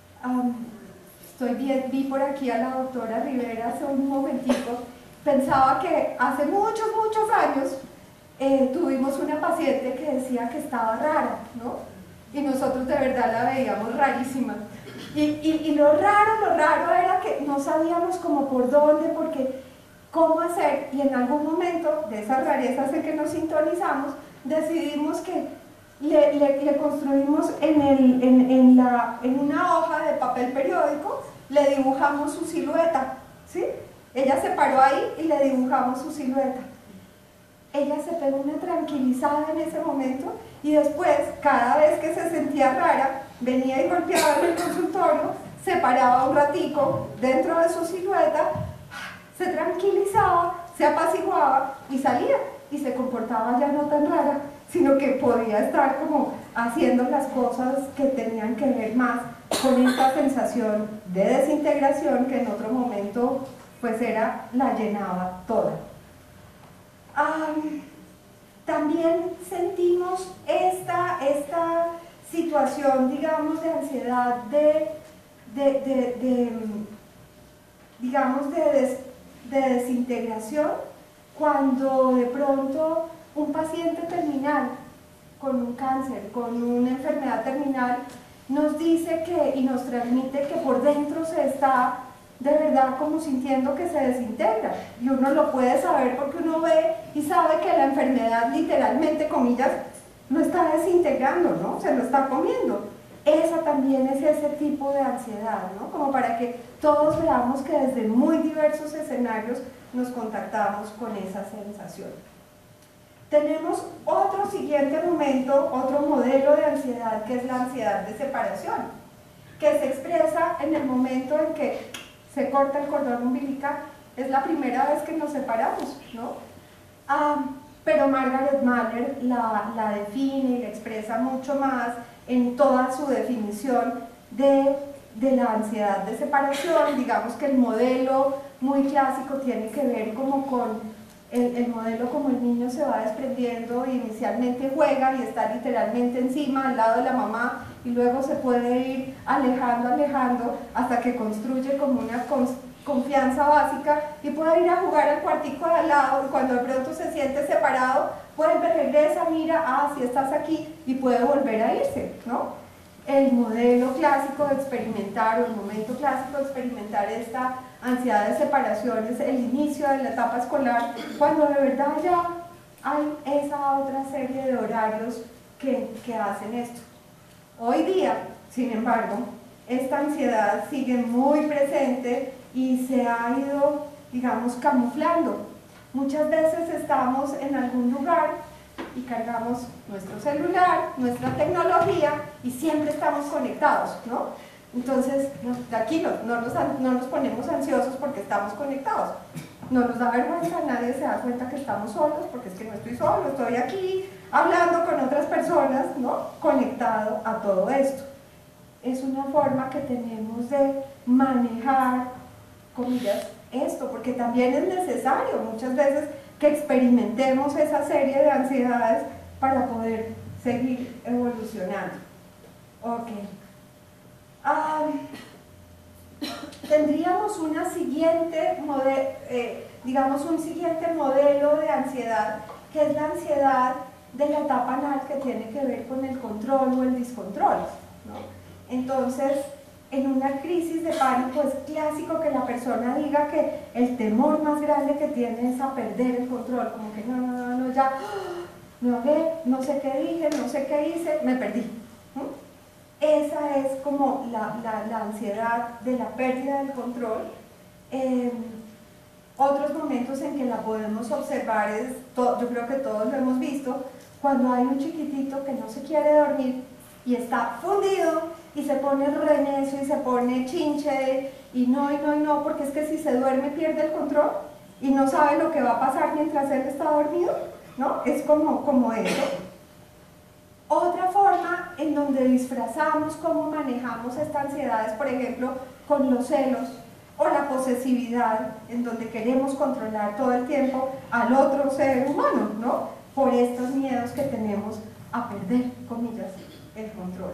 [SPEAKER 2] Vi por aquí a la doctora Rivera hace un momentito. Pensaba que hace muchos años tuvimos una paciente que decía que estaba rara, ¿no? Y nosotros de verdad la veíamos rarísima. Y lo raro era que no sabíamos cómo por dónde, porque cómo hacer, y en algún momento de esas rarezas en que nos sintonizamos, decidimos que le construimos en una hoja de papel periódico, le dibujamos su silueta, ¿sí? Ella se paró ahí y le dibujamos su silueta. Ella se pegó una tranquilizada en ese momento, y después, cada vez que se sentía rara, venía y golpeaba en el consultorio, se paraba un ratico dentro de su silueta, se tranquilizaba, se apaciguaba y salía, y se comportaba ya no tan rara, sino que podía estar como haciendo las cosas que tenían que ver más con esta sensación de desintegración que en otro momento pues la llenaba toda. También sentimos esta situación, digamos, de ansiedad, digamos, de desintegración, cuando de pronto un paciente terminal con un cáncer, con una enfermedad terminal, nos dice y nos transmite que por dentro se está de verdad como sintiendo que se desintegra, y uno lo puede saber porque uno ve y sabe que la enfermedad literalmente, comillas, lo está desintegrando, ¿no? Se lo está comiendo. Esa también es ese tipo de ansiedad, ¿no? Como para que todos veamos que desde muy diversos escenarios nos contactamos con esa sensación. Tenemos otro siguiente momento, otro modelo de ansiedad, que es la ansiedad de separación, que se expresa en el momento en que se corta el cordón umbilical. Es la primera vez que nos separamos, ¿no? Pero Margaret Mahler la define y la expresa mucho más en toda su definición de la ansiedad de separación. Digamos que el modelo muy clásico tiene que ver como con el modelo como el niño se va desprendiendo y inicialmente juega y está literalmente encima, al lado de la mamá, y luego se puede ir alejando hasta que construye como una confianza básica y puede ir a jugar al cuartico de al lado, y cuando de pronto se siente separado, vuelve, regresa, mira, si estás aquí, y puede volver a irse, ¿no? El modelo clásico de experimentar, o el momento clásico de experimentar esta ansiedad de separación es el inicio de la etapa escolar, cuando de verdad ya hay esa otra serie de horarios que hacen esto. Hoy día, sin embargo, esta ansiedad sigue muy presente y se ha ido, digamos, camuflando. Muchas veces estamos en algún lugar y cargamos nuestro celular, nuestra tecnología, y siempre estamos conectados, ¿no? Entonces, tranquilos, no nos ponemos ansiosos porque estamos conectados. No nos da vergüenza, nadie se da cuenta que estamos solos, porque es que no estoy solo, estoy aquí hablando con otras personas, ¿no? Conectado a todo esto. Es una forma que tenemos de manejar, comillas, esto, porque también es necesario muchas veces que experimentemos esa serie de ansiedades para poder seguir evolucionando. Ok. Tendríamos una siguiente digamos un siguiente modelo de ansiedad, que es la ansiedad de la etapa anal, que tiene que ver con el control o el descontrol, ¿no? Entonces, en una crisis de pánico es clásico que la persona diga que el temor más grande que tiene es a perder el control, como que no, ya, no sé qué dije, no sé qué hice, me perdí. Esa es como la ansiedad de la pérdida del control. Otros momentos en que la podemos observar yo creo que todos lo hemos visto, cuando hay un chiquitito que no se quiere dormir y está fundido y se pone renecio y se pone chinche y no, porque es que si se duerme pierde el control y no sabe lo que va a pasar mientras él está dormido, ¿no? Es como eso. Otra forma en donde disfrazamos cómo manejamos esta ansiedad es, por ejemplo, con los celos o la posesividad, en donde queremos controlar todo el tiempo al otro ser humano, ¿no? Por estos miedos que tenemos a perder, comillas, el control.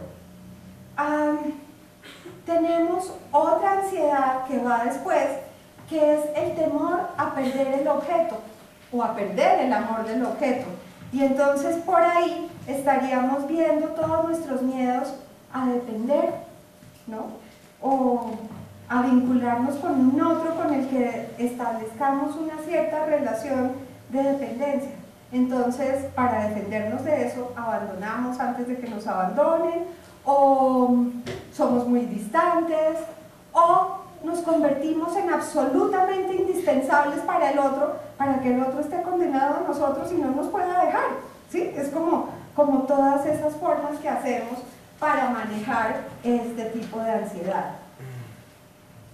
[SPEAKER 2] Tenemos otra ansiedad que va después, que es el temor a perder el objeto o a perder el amor del objeto. Y entonces por ahí estaríamos viendo todos nuestros miedos a depender, ¿no? O a vincularnos con un otro con el que establezcamos una cierta relación de dependencia. Entonces, para defendernos de eso, abandonamos antes de que nos abandonen, o somos muy distantes, o nos convertimos en absolutamente indispensables para el otro, para que el otro esté condenado a nosotros y no nos pueda dejar, ¿sí? Es como todas esas formas que hacemos para manejar este tipo de ansiedad.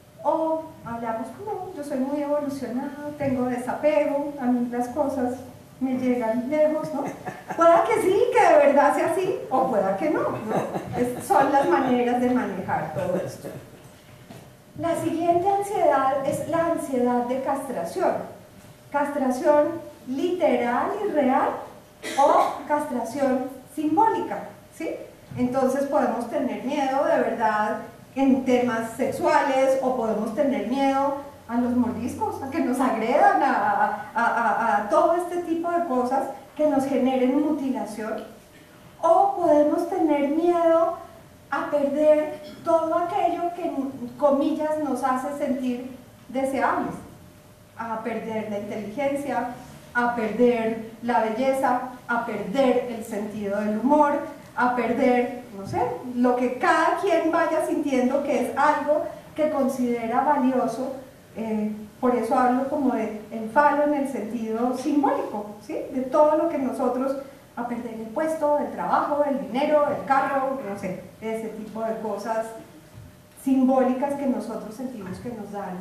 [SPEAKER 2] O hablamos como, yo soy muy evolucionado, tengo desapego, a mí las cosas me llegan lejos, ¿no? Pueda que sí, que de verdad sea así, o pueda que no, ¿no? Son las maneras de manejar todo esto. La siguiente ansiedad es la ansiedad de castración. Castración literal y real o castración simbólica, ¿sí? Entonces podemos tener miedo de verdad en temas sexuales o podemos tener miedo a los mordiscos, a que nos agredan, a todo este tipo de cosas que nos generen mutilación, o podemos tener miedo a perder todo aquello que, comillas, nos hace sentir deseables, a perder la inteligencia, a perder la belleza, a perder el sentido del humor, a perder, no sé, lo que cada quien vaya sintiendo que es algo que considera valioso. Por eso hablo como de el falo en el sentido simbólico, ¿sí? De todo lo que nosotros, a perder el puesto, el trabajo, el dinero, el carro, no sé, ese tipo de cosas simbólicas que nosotros sentimos que nos dan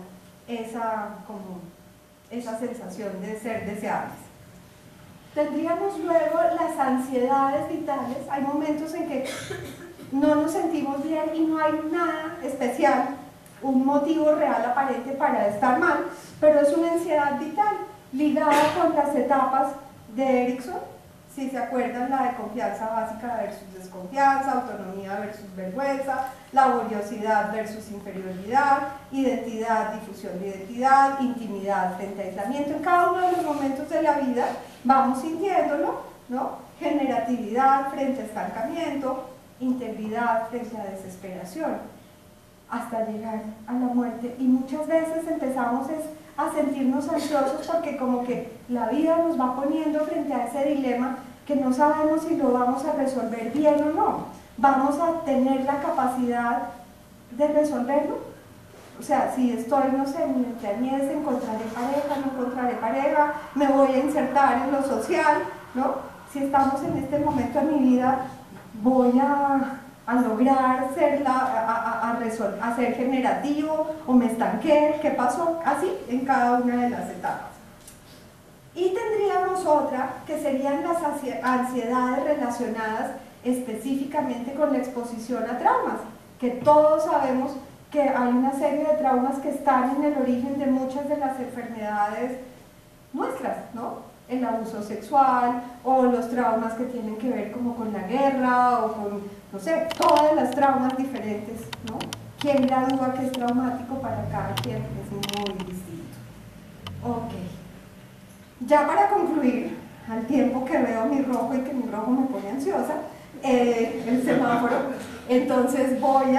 [SPEAKER 2] esa sensación de ser deseables. Tendríamos luego las ansiedades vitales. Hay momentos en que no nos sentimos bien y no hay nada especial, un motivo real aparente para estar mal, pero es una ansiedad vital ligada con las etapas de Erikson. Si se acuerdan, la de confianza básica versus desconfianza, autonomía versus vergüenza, laboriosidad versus inferioridad, identidad, difusión de identidad, intimidad frente a aislamiento. En cada uno de los momentos de la vida vamos sintiéndolo, ¿no? Generatividad frente a estancamiento, integridad frente a desesperación, hasta llegar a la muerte. Y muchas veces empezamos a sentirnos ansiosos porque como que la vida nos va poniendo frente a ese dilema que no sabemos si lo vamos a resolver bien o no. ¿Vamos a tener la capacidad de resolverlo? O sea, si estoy, no sé, entre añades, encontraré pareja, no encontraré pareja, me voy a insertar en lo social, ¿no? Si estamos en este momento de mi vida, voy a lograr ser generativo o me estanqué, ¿qué pasó? Así en cada una de las etapas. Y tendríamos otra que serían las ansiedades relacionadas específicamente con la exposición a traumas, que todos sabemos que hay una serie de traumas que están en el origen de muchas de las enfermedades nuestras, ¿no? El abuso sexual o los traumas que tienen que ver como con la guerra o con, no sé, todas las traumas diferentes, ¿no? ¿Quién gradúa que es traumático para cada quien? Es muy distinto. Ok. Ya para concluir, al tiempo que veo mi rojo y que mi rojo me pone ansiosa, el semáforo, entonces voy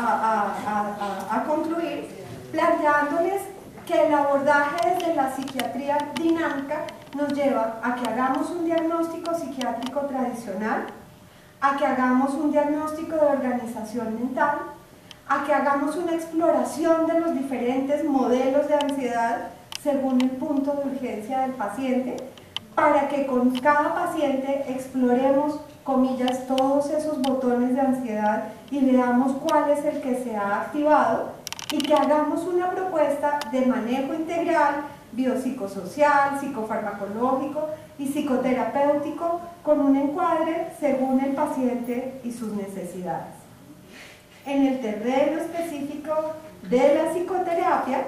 [SPEAKER 2] a concluir planteándoles que el abordaje desde la psiquiatría dinámica nos lleva a que hagamos un diagnóstico psiquiátrico tradicional, a que hagamos un diagnóstico de organización mental, a que hagamos una exploración de los diferentes modelos de ansiedad según el punto de urgencia del paciente, para que con cada paciente exploremos, comillas, todos esos botones de ansiedad y veamos cuál es el que se ha activado y que hagamos una propuesta de manejo integral, biopsicosocial, psicofarmacológico y psicoterapéutico con un encuadre según el paciente y sus necesidades. En el terreno específico de la psicoterapia,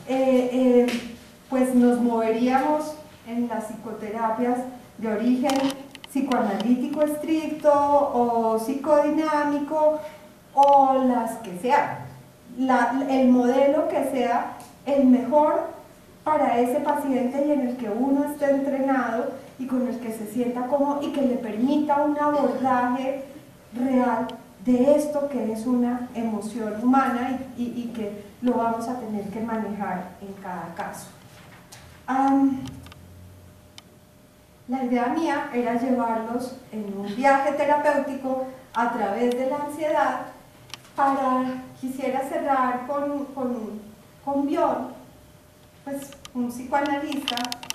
[SPEAKER 2] pues nos moveríamos en las psicoterapias de origen psicoanalítico estricto o psicodinámico o las que sean, el modelo que sea el mejor para ese paciente y en el que uno esté entrenado y con el que se sienta cómodo y que le permita un abordaje real de esto que es una emoción humana y que lo vamos a tener que manejar en cada caso. La idea mía era llevarlos en un viaje terapéutico a través de la ansiedad. Quisiera cerrar con Bion, pues un psicoanalista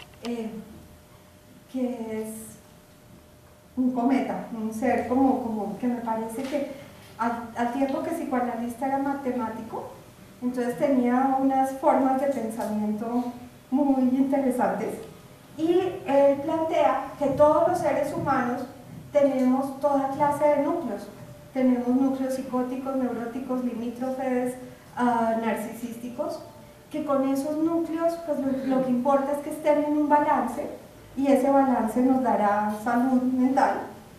[SPEAKER 2] que es un cometa, un ser como que me parece que al tiempo que psicoanalista era matemático, entonces tenía unas formas de pensamiento muy interesantes Y él plantea que todos los seres humanos tenemos toda clase de núcleos. Tenemos núcleos psicóticos, neuróticos, limítrofes, narcisísticos, que con esos núcleos pues lo que importa es que estén en un balance, y ese balance nos dará salud mental,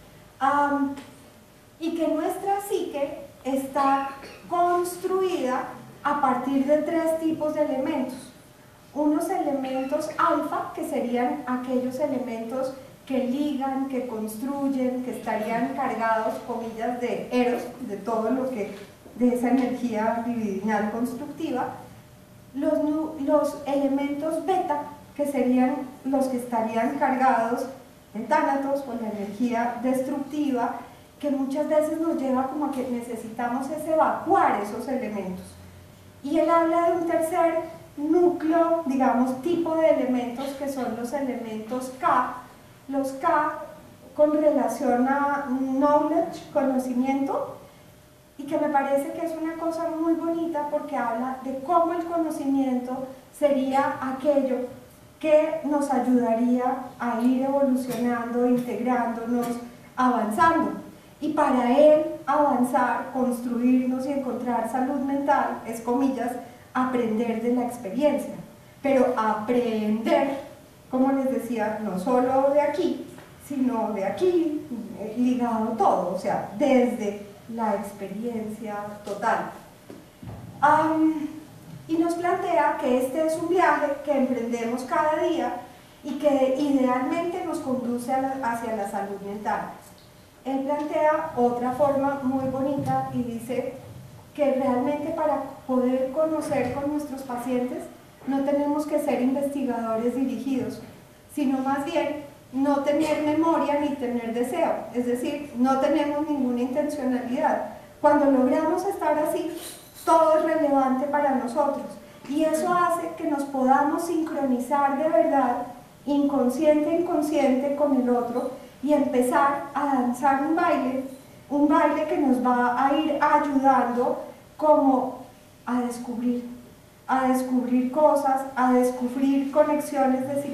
[SPEAKER 2] y que nuestra psique está construida a partir de 3 tipos de elementos. Unos elementos alfa, que serían aquellos elementos que ligan, que construyen, que estarían cargados, comillas, de eros, de todo lo que, de esa energía libidinal constructiva. Los elementos beta, que serían los que estarían cargados de tánatos, con la energía destructiva, que muchas veces nos lleva como a que necesitamos evacuar esos elementos. Y él habla de un tercer núcleo, digamos, tipo de elementos, que son los elementos K. Los K con relación a knowledge, conocimiento, y que me parece que es una cosa muy bonita porque habla de cómo el conocimiento sería aquello que nos ayudaría a ir evolucionando, integrándonos, avanzando. Y para él avanzar, construirnos y encontrar salud mental es, comillas, aprender de la experiencia. Pero aprender, como les decía, no solo de aquí, sino de aquí, ligado todo, o sea, desde la experiencia total. Y nos plantea que este es un viaje que emprendemos cada día y que idealmente nos conduce hacia la salud mental. Él plantea otra forma muy bonita y dice que realmente para poder conocer con nuestros pacientes no tenemos que ser investigadores dirigidos, sino más bien no tener memoria ni tener deseo, es decir, no tenemos ninguna intencionalidad. Cuando logramos estar así, todo es relevante para nosotros, y eso hace que nos podamos sincronizar de verdad, inconsciente e inconsciente, con el otro, y empezar a danzar un baile que nos va a ir ayudando como a descubrir cosas, a descubrir conexiones de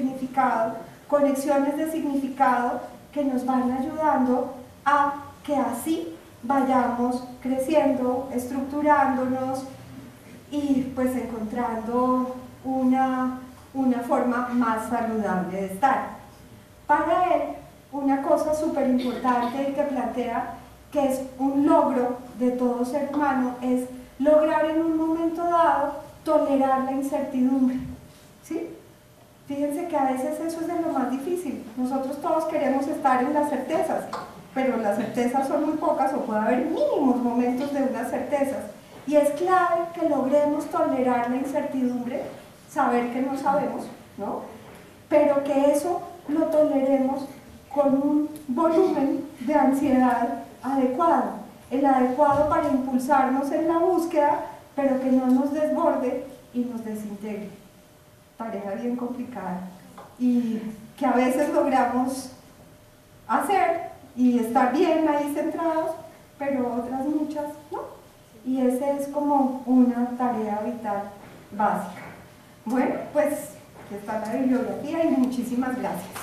[SPEAKER 2] significado que nos van ayudando a que así vayamos creciendo, estructurándonos y pues encontrando una forma más saludable de estar. Para él, una cosa súper importante que plantea, que es un logro de todo ser humano, es lograr en un momento dado tolerar la incertidumbre, ¿sí? Fíjense que a veces eso es de lo más difícil. Nosotros todos queremos estar en las certezas, pero las certezas son muy pocas, o puede haber mínimos momentos de unas certezas. Y es clave que logremos tolerar la incertidumbre, saber que no sabemos, ¿no? Pero que eso lo toleremos con un volumen de ansiedad adecuado, el adecuado para impulsarnos en la búsqueda, pero que no nos desborde y nos desintegre. Tarea bien complicada y que a veces logramos hacer y estar bien ahí centrados, pero otras muchas no. Y esa es como una tarea vital básica. Bueno, pues aquí está la bibliografía y muchísimas gracias.